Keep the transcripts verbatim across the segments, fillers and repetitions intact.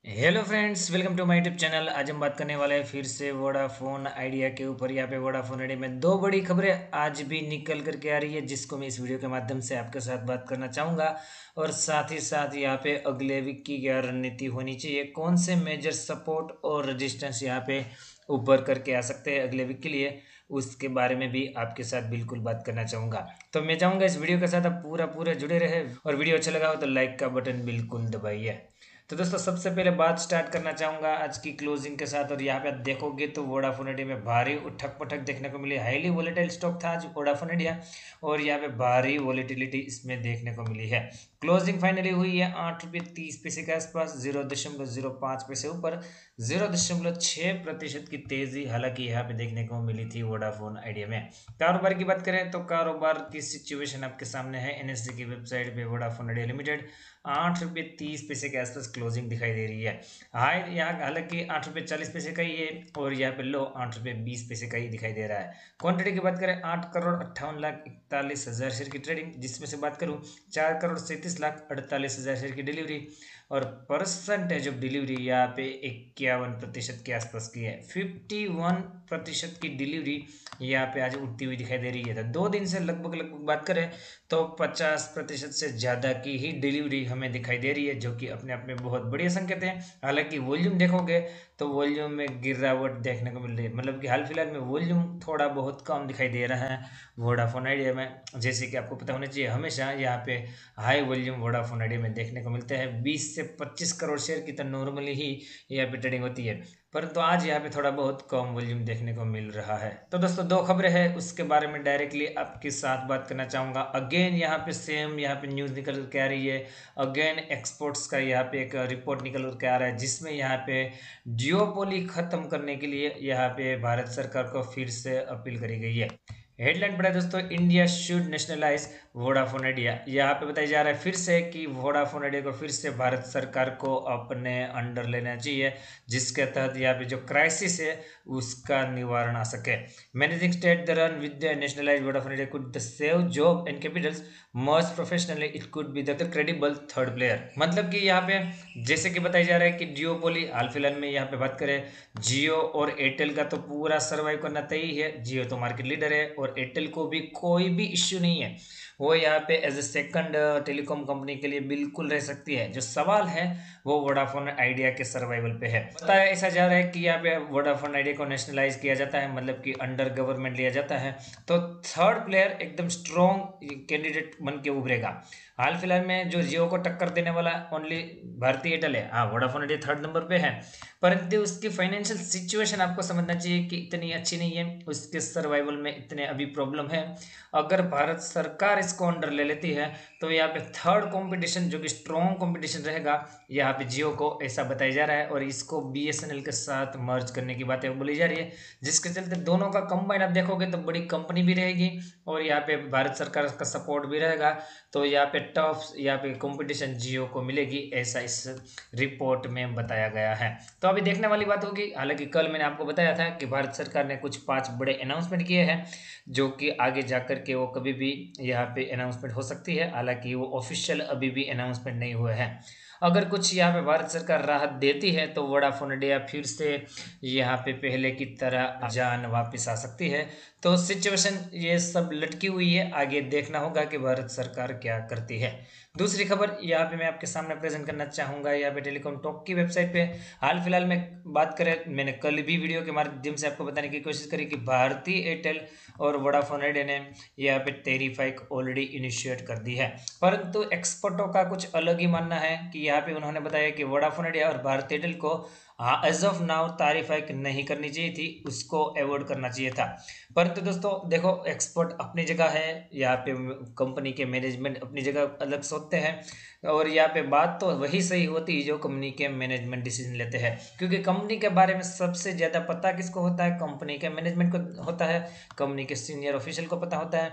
Hello friends, welcome to my YouTube channel. आज हम बात करने वाले हैं फिर से वोडाफोन आइडिया के ऊपर। यहाँ पे वोडाफोन आइडिया में दो बड़ी खबरें आज भी निकल करके आ रही है, जिसको मैं इस वीडियो के माध्यम से आपके साथ बात करना चाहूँगा। और साथ ही साथ यहाँ पे अगले वीक की क्या रणनीति होनी चाहिए, कौन से मेजर सपोर्ट और रजिस्टेंस यहाँ पे ऊपर करके आ सकते हैं अगले वीक के लिए, उसके बारे में भी आपके साथ बिल्कुल बात करना चाहूँगा। तो मैं चाहूँगा इस वीडियो के साथ आप पूरा पूरा जुड़े रहे, और वीडियो अच्छा लगा हो तो लाइक का बटन बिल्कुल दबाइए। तो दोस्तों, सबसे पहले बात स्टार्ट करना चाहूँगा आज की क्लोजिंग के साथ। और यहाँ पे आप देखोगे तो वोडाफोन इंडिया में भारी उठक पटक देखने को मिली। हाईली वोलेटाइल स्टॉक था आज वोडाफोन इंडिया, और यहाँ पे भारी वोलेटिलिटी इसमें देखने को मिली है। क्लोजिंग फाइनली हुई है आठ रुपये तीस पैसे के आसपास, जीरो दशमलव जीरो पाँच पैसे ऊपर, जीरो दशमलव छः प्रतिशत की तेजी हालांकि यहाँ पे देखने को मिली थी वोडाफोन आइडिया में। कारोबार की बात करें तो कारोबार की सिचुएशन आपके सामने है। एनएससी की वेबसाइट पे वोडाफोन आइडिया लिमिटेड आठ रुपये तीस पैसे के आसपास क्लोजिंग दिखाई दे रही है। हाई यहाँ हालांकि आठ रुपये चालीस पैसे का ही है, और यहाँ पे लो आठ रुपये बीस पैसे का ही दिखाई दे रहा है। क्वांटिटी की बात करें आठ करोड़ अट्ठावन लाख इकतालीस हजार शेयर की ट्रेडिंग, जिसमें से बात करूँ चार करोड़ सैंतीस लाख अड़तालीस हजार शेयर की डिलीवरी, और परसेंटेज ऑफ डिलीवरी यहाँ पे इक्यावन प्रतिशत के आसपास की है। फिफ्टी वन प्रतिशत की डिलीवरी यहाँ पे आज उठती हुई दिखाई दे रही है। तो दो दिन से लगभग लगभग बात करें तो पचास प्रतिशत से ज़्यादा की ही डिलीवरी हमें दिखाई दे रही है, जो कि अपने आप में बहुत बढ़िया संकेत है। हालांकि वॉल्यूम देखोगे तो वॉल्यूम में गिरावट देखने को मिल रही है, मतलब कि हाल फिलहाल में वॉल्यूम थोड़ा बहुत कम दिखाई दे रहा है वोडाफोन आइडिया में। जैसे कि आपको पता होना चाहिए, हमेशा यहाँ पे हाई वॉल्यूम वोडाफोन आइडिया में देखने को मिलते हैं। बीस से पच्चीस करोड़ शेयर की तो नॉर्मली ही यहाँ पे ट्रेडिंग होती है, परंतु आज यहाँ पे थोड़ा बहुत कम वॉल्यूम देखने को मिल रहा है। तो दोस्तों, दो खबरें हैं, उसके बारे में डायरेक्टली आपके साथ बात करना चाहूँगा। अगेन यहाँ पे सेम यहाँ पे न्यूज़ निकल के आ रही है। अगेन एक्सपोर्ट्स का यहाँ पे एक रिपोर्ट निकल के आ रहा है, जिसमें यहाँ पे जियोपोली खत्म करने के लिए यहाँ पे भारत सरकार को फिर से अपील करी गई है। हेडलाइन पढ़ा दोस्तों, India should nationalise Vodafone Idea. यहाँ पे बताया जा रहा है फिर से कि वोडाफोन आइडिया को फिर से भारत सरकार को अपने अंडर लेना चाहिए, जिसके तहत यहाँ पे जो क्राइसिस है उसका निवारण आ सके। Managing state the run with the nationalise Vodafone Idea could the save job and capitals most professionally, it could be the credible third player. मतलब कि यहाँ पे जैसे कि बताया जा रहा है कि जियोपोली हाल फिलहाल में यहाँ पे बात करें, जियो और एयरटेल का तो पूरा सर्वाइव करना तय ही है। जियो तो मार्केट लीडर है, और एयरटेल को भी कोई भी इश्यू नहीं है, वो यहाँ पे as a second telecom company के लिए बिल्कुल रह सकती है। जो सवाल है वो वोडाफोन आइडिया के सर्वाइवल पे है। बताया ऐसा जा रहा है कि यहाँ पे वोडाफोन आइडिया को नेशनलाइज किया जाता है, मतलब कि अंडर गवर्नमेंट लिया जाता है, तो थर्ड प्लेयर एकदम स्ट्रॉन्ग कैंडिडेट बन के उभरेगा। हाल फिलहाल में जो जियो को टक्कर देने वाला ओनली भारतीय एयरटेल है। हाँ, वोडाफोन आइडिया थर्ड नंबर पे है, परंतु उसकी फाइनेंशियल सिचुएशन आपको समझना चाहिए कि इतनी अच्छी नहीं है, उसके सर्वाइवल में इतने अभी प्रॉब्लम है। अगर भारत सरकार इसको अंडर ले लेती है तो यहाँ पे थर्ड कंपटीशन जो कि स्ट्रॉन्ग कंपटीशन रहेगा यहाँ पे जियो को, ऐसा बताया जा रहा है। और इसको बीएसएनएल के साथ मर्ज करने की बातें बोली जा रही है, जिसके चलते दोनों का कंबाइन आप देखोगे तो बड़ी कंपनी भी रहेगी, और यहाँ पे भारत सरकार का सपोर्ट भी रहेगा। तो यहाँ पे टफ यहाँ पे कंपटीशन जियो को मिलेगी, ऐसा इस रिपोर्ट में बताया गया है। तो अभी देखने वाली बात होगी। हालांकि कल मैंने आपको बताया था कि भारत सरकार ने कुछ पांच बड़े अनाउंसमेंट किए हैं, जो कि आगे जाकर के वो कभी भी यहाँ पे अनाउंसमेंट हो सकती है। हालांकि वो ऑफिशियल अभी भी अनाउंसमेंट नहीं हुए हैं। अगर कुछ यहाँ पे भारत सरकार राहत देती है तो वोडाफोन इंडिया फिर से यहाँ पे पहले की तरह जान वापस आ सकती है। तो सिचुएशन ये सब लटकी हुई है, आगे देखना होगा कि भारत सरकार क्या करती है। दूसरी खबर यहाँ पे मैं आपके सामने प्रेजेंट करना चाहूँगा। यहाँ पे टेलीकॉम टॉक की वेबसाइट पे हाल फिलहाल में बात करें, मैंने कल भी वीडियो के माध्यम से आपको बताने की कोशिश करी कि भारतीय एयरटेल और वोडाफोन आइडिया ने यहाँ पे टेरिफ हाइक ऑलरेडी इनिशिएट कर दी है, परंतु एक्सपर्टों का कुछ अलग ही मानना है कि यहाँ पे उन्होंने बताया कि वोडाफोन आइडिया और भारतीय एयरटेल को हाँ as of now tariff hike नहीं करनी चाहिए थी, उसको अवॉइड करना चाहिए था। परंतु दोस्तों देखो, एक्सपर्ट अपनी जगह है, यहाँ पे कंपनी के मैनेजमेंट अपनी जगह अलग सोचते हैं, और यहाँ पे बात तो वही सही होती है जो कंपनी के मैनेजमेंट डिसीजन लेते हैं, क्योंकि कंपनी के बारे में सबसे ज़्यादा पता किसको होता है, कंपनी के मैनेजमेंट को होता है, कंपनी के सीनियर ऑफिशियल को पता होता है।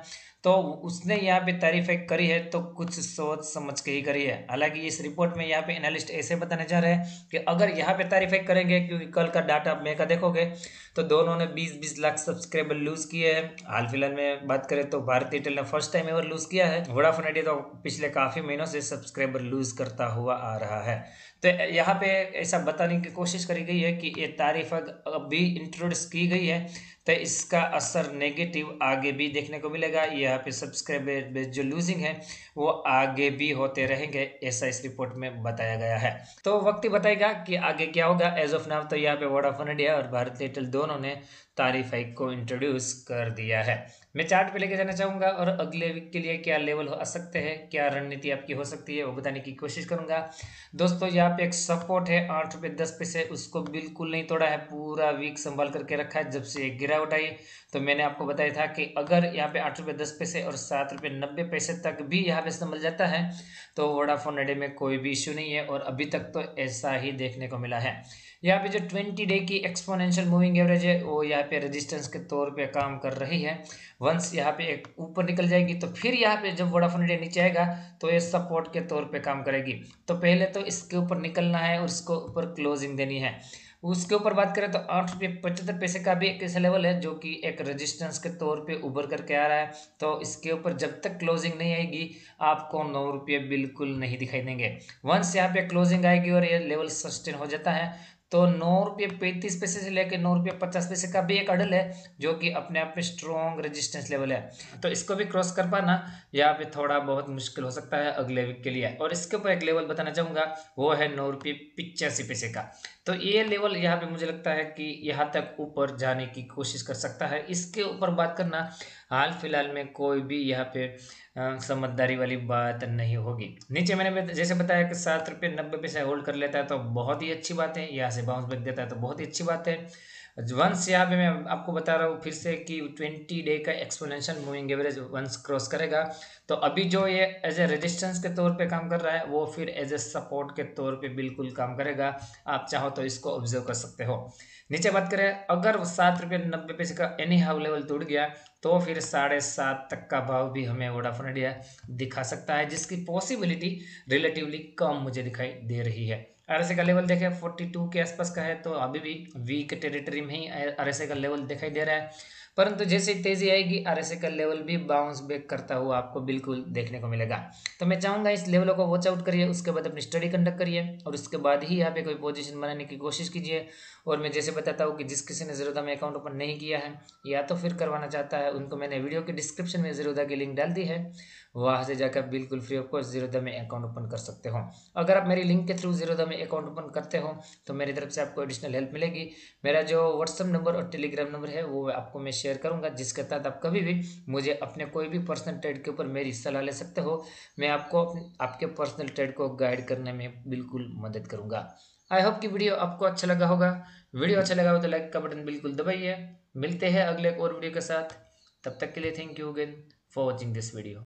तो उसने यहाँ पे तारीफें करी है तो कुछ सोच समझ के ही करी है। हालांकि इस रिपोर्ट में यहाँ पे एनालिस्ट ऐसे बताने जा रहे हैं कि अगर यहाँ पे तारीफें करेंगे, क्योंकि कल का डाटा में का देखोगे तो दोनों ने बीस बीस लाख सब्सक्राइबर लूज किए हैं। हाल फिलहाल में बात करें तो भारती एयरटेल ने फर्स्ट टाइम एवर लूज किया है। वोडाफोन आइडिया तो पिछले काफी महीनों से सब्सक्राइबर लूज करता हुआ आ रहा है। तो यहाँ पे ऐसा बताने की कोशिश करी गई है कि ये तारीफ अभी इंट्रोड्यूस की गई है तो इसका असर नेगेटिव आगे भी देखने को मिलेगा। यहाँ पे सब्सक्राइबर बेस जो लूजिंग है वो आगे भी होते रहेंगे, ऐसा इस रिपोर्ट में बताया गया है। तो वक्त ही बताएगा कि आगे क्या होगा। एज ऑफ नाउ तो यहाँ पे वोडाफोन आइडिया और भारती एयरटेल दोनों ने तारीफ हाइक को इंट्रोड्यूस कर दिया है। मैं चार्ट पे लेके जाना चाहूंगा और अगले वीक के लिए क्या लेवल आ सकते हैं, क्या रणनीति आपकी हो सकती है, वो बताने की कोशिश करूंगा। दोस्तों यहाँ पे एक सपोर्ट है आठ रुपये दस पैसे, उसको बिल्कुल नहीं तोड़ा है, पूरा वीक संभाल करके रखा है। जब से एक गिरावट आई तो मैंने आपको बताया था कि अगर यहाँ पे आठ रुपये दस पैसे और सात रुपये नब्बे पैसे तक भी यहाँ पे संभल जाता है तो वोडाफोन आइडिया में कोई भी इश्यू नहीं है, और अभी तक तो ऐसा ही देखने को मिला है। यहाँ पे जो ट्वेंटी डे की एक्सपोनेंशियल मूविंग एवरेज है वो यहाँ पे रेजिस्टेंस के तौर पे काम कर रही है। वंस यहाँ पे एक ऊपर निकल जाएगी तो फिर यहाँ पे जब वोडाफोन आइडिया नीचे आएगा तो ये सपोर्ट के तौर पे काम करेगी। तो पहले तो इसके ऊपर निकलना है और इसको ऊपर क्लोजिंग देनी है। उसके ऊपर बात करें तो आठ रुपये पचहत्तर पैसे का भी एक ऐसा लेवल है जो कि एक रेजिस्टेंस के तौर पे उभर करके आ रहा है। तो इसके ऊपर जब तक क्लोजिंग नहीं आएगी आपको नौ रुपये बिल्कुल नहीं दिखाई देंगे। वंस यहाँ पे क्लोजिंग आएगी और ये लेवल सस्टेन हो जाता है तो नौ रुपये पैंतीस पैसे से लेकर नौ रुपये पचास पैसे का भी एक अडल है जो कि अपने आप में स्ट्रॉन्ग रेजिस्टेंस लेवल है। तो इसको भी क्रॉस कर पाना यहाँ पे थोड़ा बहुत मुश्किल हो सकता है अगले वीक के लिए। और इसके ऊपर एक लेवल बताना चाहूंगा, वो है नौ रुपये पिचासी पैसे का। तो ये लेवल यहाँ पे मुझे लगता है कि यहाँ तक ऊपर जाने की कोशिश कर सकता है। इसके ऊपर बात करना हाल फिलहाल में कोई भी यहाँ पे अ, समझदारी वाली बात नहीं होगी। नीचे मैंने बत- जैसे बताया कि सात रुपये नब्बे पैसे होल्ड कर लेता है तो बहुत ही अच्छी बात है, यहाँ से बाउंस बैक देता है तो बहुत ही अच्छी बात है। वंस यहाँ पे मैं आपको बता रहा हूँ फिर से कि ट्वेंटी डे का exponential moving average once cross करेगा तो अभी जो ये एज ए रेजिस्टेंस के तौर पे काम कर रहा है वो फिर एज ए सपोर्ट के तौर पे बिल्कुल काम करेगा। आप चाहो तो इसको ऑब्जर्व कर सकते हो। नीचे बात करें, अगर सात रुपये नब्बे पैसे का एनी हाउ लेवल टूट गया तो फिर साढ़े सात तक का भाव भी हमें वोडाफोन आइडिया दिखा सकता है, जिसकी पॉसिबिलिटी रिलेटिवली कम मुझे दिखाई दे रही है। आरएसए का लेवल देखें बयालीस के आसपास का है तो अभी भी वीक टेरिटरी में ही आरएसए का लेवल दिखाई दे रहा है, परंतु जैसे ही तेजी आएगी आरएसए का लेवल भी बाउंस बैक करता हुआ आपको बिल्कुल देखने को मिलेगा। तो मैं चाहूंगा इस लेवलों को वॉच आउट करिए, उसके बाद अपनी स्टडी कंडक्ट करिए और उसके बाद ही यहाँ पे कोई पोजीशन बनाने की कोशिश कीजिए। और मैं जैसे बताता हूँ कि जिस किसी ने ज़ीरोधा में अकाउंट ओपन नहीं किया है या तो फिर करवाना चाहता है, उनको मैंने वीडियो के डिस्क्रिप्शन में ज़ीरोधा की लिंक डाल दी है, वहाँ से जाकर बिल्कुल फ्री ऑफ कॉस्ट ज़ीरोधा में अकाउंट ओपन कर सकते हो। अगर आप मेरी लिंक के थ्रू ज़ीरोधा में अकाउंट ओपन करते हो तो मेरी तरफ से आपको एडिशनल हेल्प मिलेगी। मेरा जो व्हाट्सअप नंबर और टेलीग्राम नंबर है वो आपको मैं शेयर करूंगा, जिसके तहत आप कभी भी मुझे अपने कोई भी पर्सनल ट्रेड के ऊपर मेरी सलाह ले सकते हो। मैं आपको आपके पर्सनल ट्रेड को गाइड करने में बिल्कुल मदद करूंगा। आई होप कि वीडियो आपको अच्छा लगा होगा। वीडियो अच्छा लगा हो तो लाइक का बटन बिल्कुल दबाइए। मिलते हैं अगले एक और वीडियो के साथ, तब तक के लिए thank you again for watching this video.